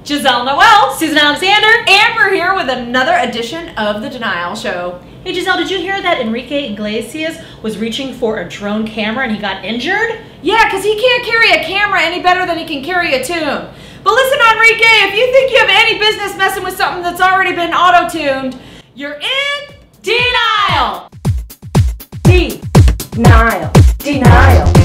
Gisele Noel Susan Alexander. And we're here with another edition of The Denial Show. Hey Gisele, did you hear that Enrique Iglesias was reaching for a drone camera and he got injured? Yeah, because he can't carry a camera any better than he can carry a tune. But listen, Enrique, if you think you have any business messing with something that's already been auto-tuned, you're in denial. Denial. Denial.